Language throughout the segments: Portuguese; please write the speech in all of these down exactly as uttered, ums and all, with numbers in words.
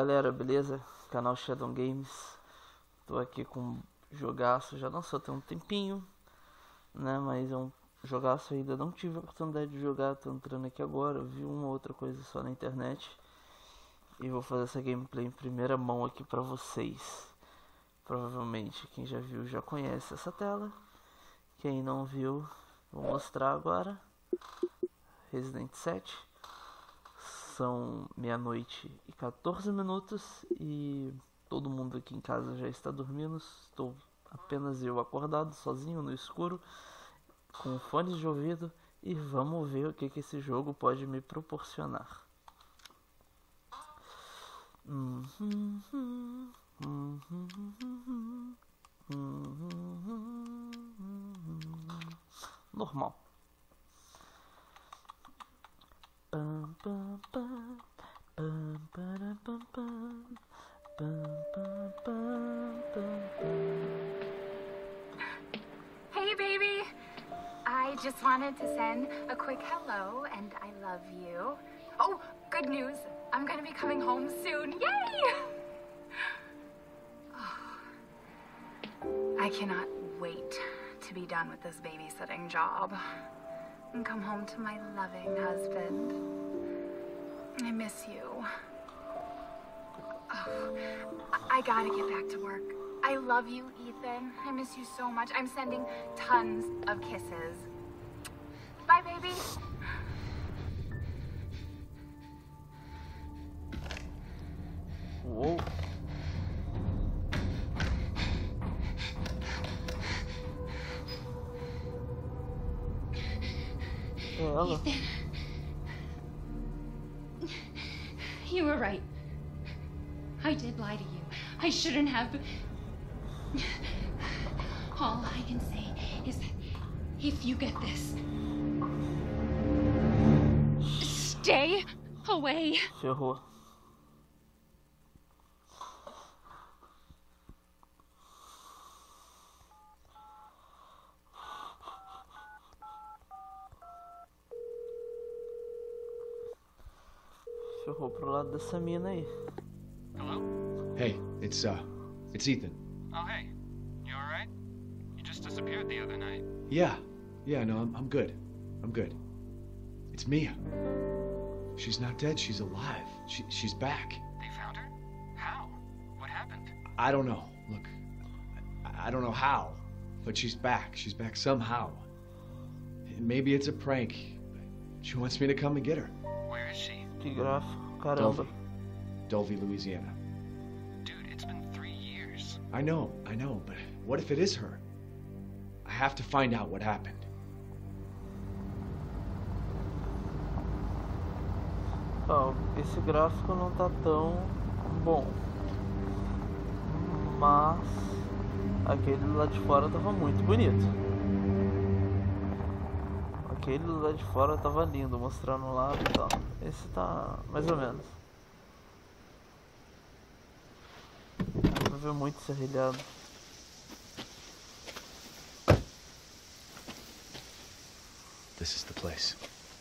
galera, beleza? Canal Shadow Games. Tô aqui com um jogaço, já lançou tem um tempinho, né? Mas é um jogaço, ainda não tive a oportunidade de jogar, tô entrando aqui agora, vi uma outra coisa só na internet. E vou fazer essa gameplay em primeira mão aqui pra vocês. Provavelmente quem já viu já conhece essa tela. Quem não viu, vou mostrar agora. Resident sete. São meia-noite e quatorze minutos e todo mundo aqui em casa já está dormindo. Estou apenas eu acordado, sozinho no escuro, com fones de ouvido, e vamos ver o que, que esse jogo pode me proporcionar. Normal. Pam, pam, pam, pam, pam, pam, pam, pam, pam, pam, pam. Hey baby! I just wanted to send a quick hello and I love you. Oh, good news! I'm gonna be coming home soon. Yay! Oh, I cannot wait to be done with this babysitting job and come home to my loving husband. I miss you. Oh, I, I gotta get back to work. I love you, Ethan. I miss you so much. I'm sending tons of kisses. Bye, baby. Uou. É ela. Ethan. You were right. I did lie to you. I shouldn't have. All I can say is that if you get this, stay away. Ferrou. Ferrou pro lado dessa mina aí. Hello? Hey, it's, uh, it's Ethan. Oh, hey. You alright? You just disappeared the other night. Yeah, yeah, no, I'm, I'm good. I'm good. It's Mia. She's not dead, she's alive. She, she's back. They found her? How? What happened? I don't know. Look, I, I don't know how, but she's back. She's back somehow. Maybe it's a prank. She wants me to come and get her. Where is she? Que gráfico, caramba. Dulvey. Dulvey, Louisiana. Dude, it's been three years. I know, I know, but what if it is her? I have to find out what happened. Ó, esse gráfico não tá tão bom, mas aquele lá de fora tava muito bonito. Aquele lá de fora tava lindo, mostrando o lado e tal. Esse tá mais ou menos. Vou ver muito serrilhado. This is the place.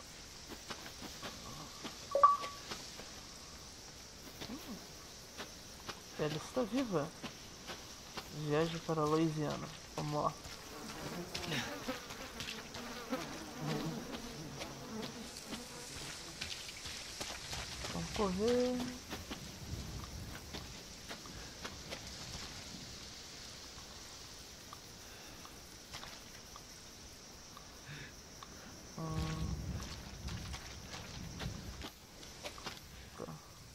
Ela está viva. Viagem para a Louisiana. Vamos lá. Vamos correr. Hum. Tá.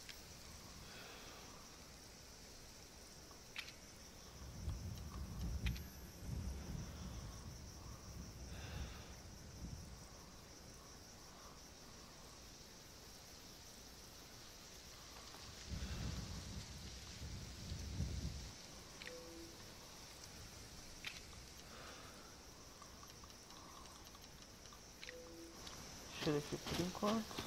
Tira aqui por enquanto.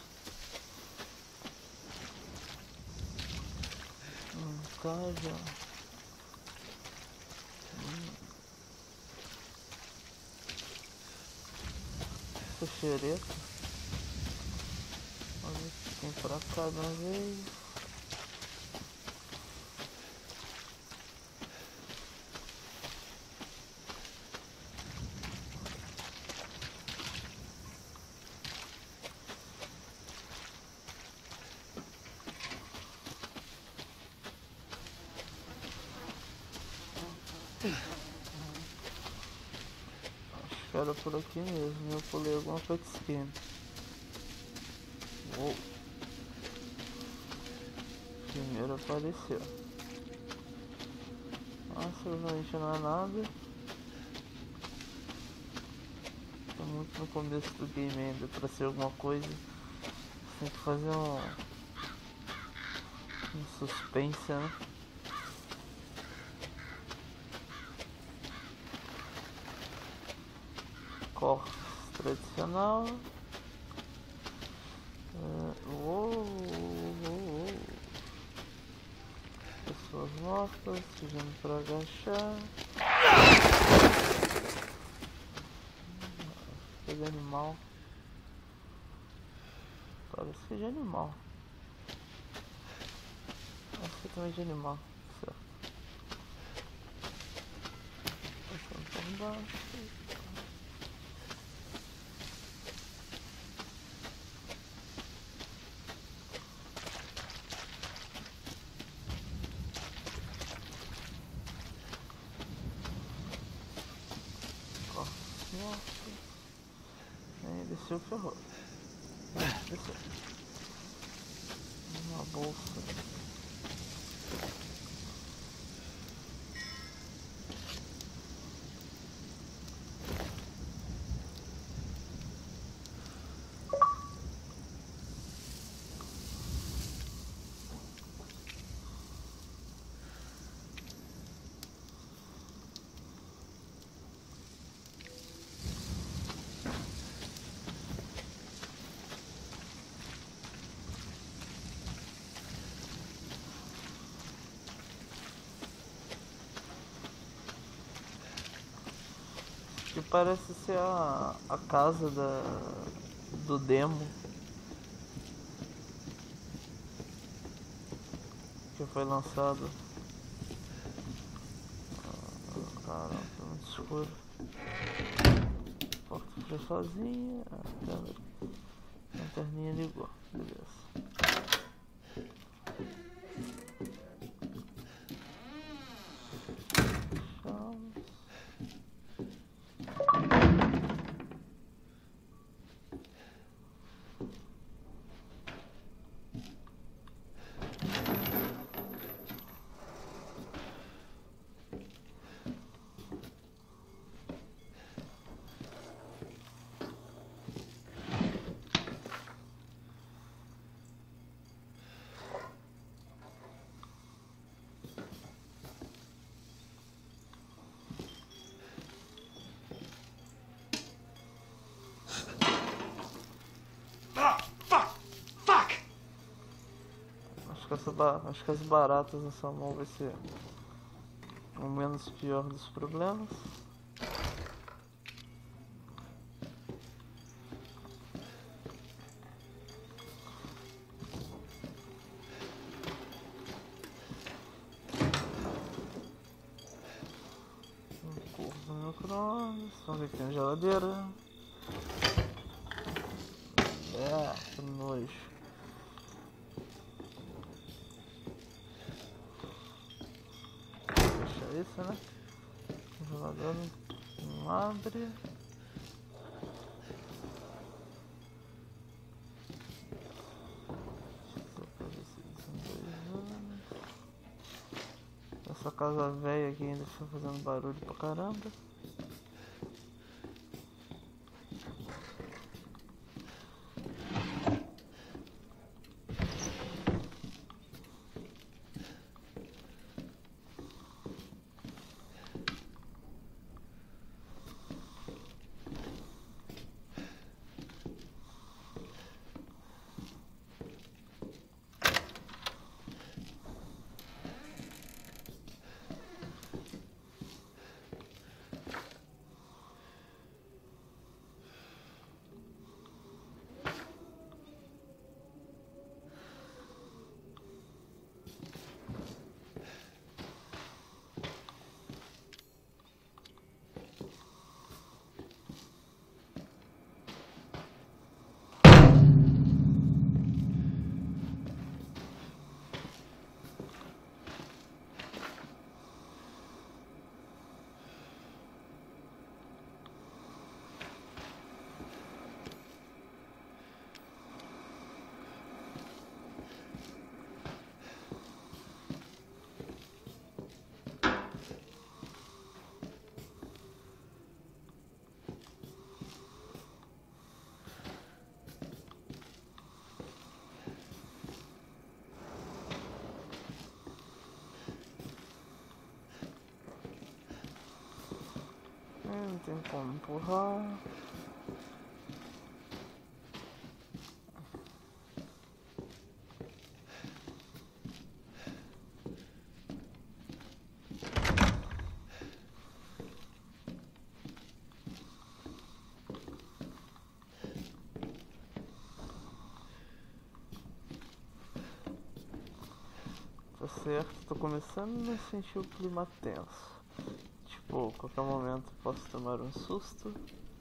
Hum, tá já. Hum. Essa xereta. Vamos ver se tem pra cá de uma vez. Acho que era por aqui mesmo. Eu pulei alguma cutscene. Uou. Primeiro apareceu. Nossa, obviamente não é nada. Tô muito no começo do game ainda. Pra ser alguma coisa, tem que fazer um, um suspense, né? Corpos tradicional. Uh, uou, uou, uou. Pessoas mortas, pedindo pra agachar. Que de animal. Parece que é de animal. Acho que também é de animal. Certo. Passando por baixo. Desceu, ferrou. Desceu. Uma bolsa. Que parece ser a, a casa da, do demo que foi lançado. Ah, caramba, tá muito escuro. A porta foi sozinha, a lanterninha ligou, beleza. Acho que, essa ba... Acho que as baratas nessa mão vai ser o menos pior dos problemas. Um corpo no micro-ondas. Vamos ver que tem geladeira. É, que nojo. Fecha isso, né? O gelador não abre. Essa casa velha aqui ainda fica fazendo barulho pra caramba. tem como empurrar. Tá certo, tô começando a sentir o clima tenso. Tipo, a qualquer momento posso tomar um susto.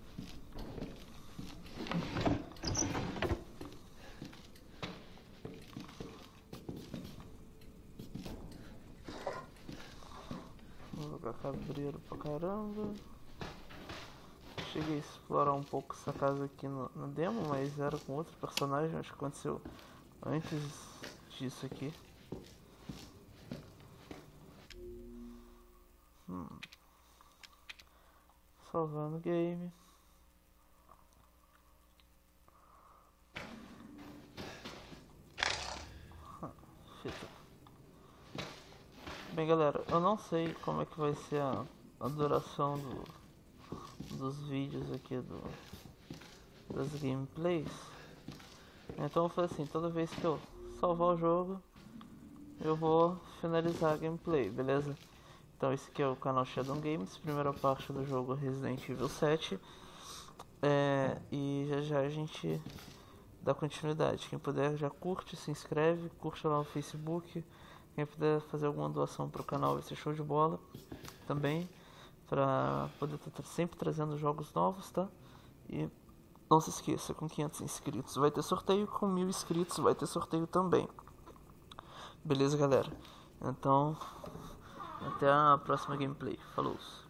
Vou jogar cabreiro pra caramba. Cheguei a explorar um pouco essa casa aqui no, no demo, mas era com outro personagem. Acho que aconteceu antes disso aqui. Hum. Salvando o game. Ah, fita. Bem, galera, eu não sei como é que vai ser a, a duração do, dos vídeos aqui do, das gameplays. Então eu falei assim, toda vez que eu salvar o jogo, eu vou finalizar a gameplay, beleza? Então esse aqui é o canal Shadow Games, primeira parte do jogo Resident Evil sete. É, e já já a gente dá continuidade. Quem puder já curte, se inscreve, curte lá no Facebook. Quem puder fazer alguma doação pro canal vai ser show de bola também, pra poder estar sempre trazendo jogos novos, tá? E não se esqueça, com quinhentos inscritos vai ter sorteio, com mil inscritos vai ter sorteio também. Beleza, galera? Então, até a próxima gameplay. Falou!